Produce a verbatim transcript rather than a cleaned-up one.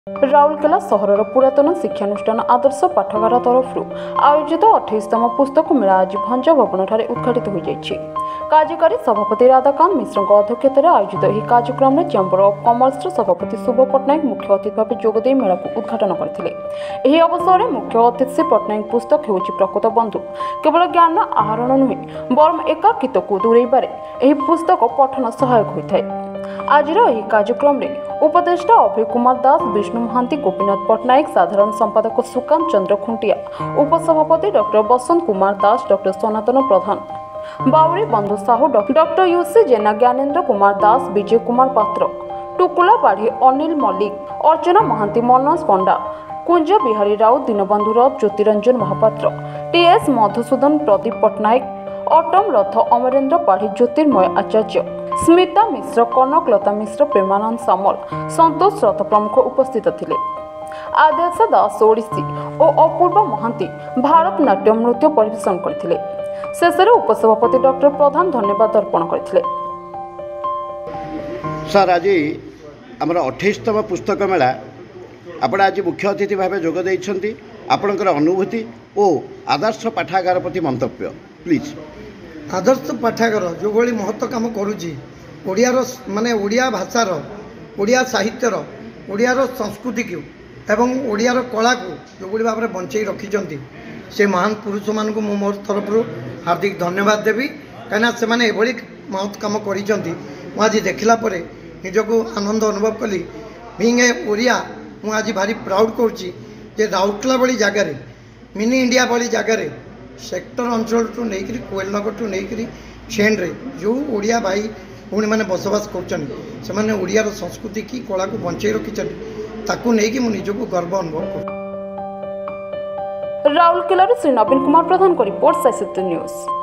राउरकेला सहर पुरातन शिक्षानुष्ठान आदर्श पाठागार तरफ आयोजित अठाईसतम पुस्तक मेला आज भंज भवन ठारे उद्घाटित हो जाइछि। कार्यकारी सभापति राधाकांत मिश्र अध्यक्षतार आयोजित यह कार्यक्रम में चैंबर ऑफ कॉमर्स सभापति शुभ पट्टनायक मुख्य अतिथि भाव जोगदे मेला को उद्घाटन करथिले। एही अवसर में मुख्य अतिथि श्री पट्टनायक पुस्तक हेउछि प्रकृत बंधु, केवल ज्ञान आहरण नुहे बरम एकाकित्व को दूरेबारे एही पुस्तक पठन सहायक होइथाय। आज कार्यक्रम में उपदेष्टा अभय कुमार दास, विष्णु महांती, गोपीनाथ पट्टनायक, साधारण संपादक सुकांत चंद्र खुंटिया, उपसभापति doctor Basant Kumar Das, doctor Sanatan Pradhan, Bauri Bandhu Sahu, doctor UC Jena, Gyanendra Kumar Das, Vijay Kumar Patra, Tukula बाढ़ी, अनिल मल्लिक, अर्चना महांती, मनोज पंडा, कुंज बिहारी राउत, दीनबंधु रथ, ज्योतिरंजन महापात्र, टीएस मधुसूदन, प्रदीप पट्टनायक, अटम रथ, अमरेन्द्र पाढ़ी, ज्योतिर्मय आचार्य, स्मिता मिश्र, कनक लता मिश्र, प्रेमानंद सामल, संतोष रथ प्रमुख उपस्थित थिले। आदेश दास ओडिसी और अपूर्व महांती भारतनाट्यम नृत्य परिवेषण करथिले। शेषे उपसभापति डॉक्टर प्रधान धन्यवाद अर्पण करथिले। सर, आज आमर अठाईसतम पुस्तक मेला आपण आज मुख्य अतिथि भाव जोग देइछंती। आपणकर अनुभूति और आदर्श पाठागार प्रति मंतव्य प्लीज। आदर्श पाठागार जो भली महत्व काम करुच्ची ओडियार माने ओडिया भाषार, ओडिया साहित्यर, ओडियार संस्कृति को एवं ओडियार कला को जो भली भाव में बंचाई रखिंट से महान पुरुष मानक मु मोर तरफ हार्दिक धन्यवाद देवी। कहीं से मैंने एभली महत् काम कर आज देखला परे निजको आनंद अनुभव कली। बीइंग ए ओडिया मु आज भारी प्राउड करुच्ची जे राउरकेला भली जगार, मिनी इंडिया भली जगार, सेक्टर अंचल टू नहीं कोएलनगर टू नहीं छेन्रे जो ओडिया भाई भूणी मैंने बसवास कर ओडियार संस्कृति की कला को बंचाई रखिंट ताकू नहीं कि निजको गर्व अनुभव कर। राउरकेला श्री नवीन कुमार प्रधान को रिपोर्ट साइसित न्यूज।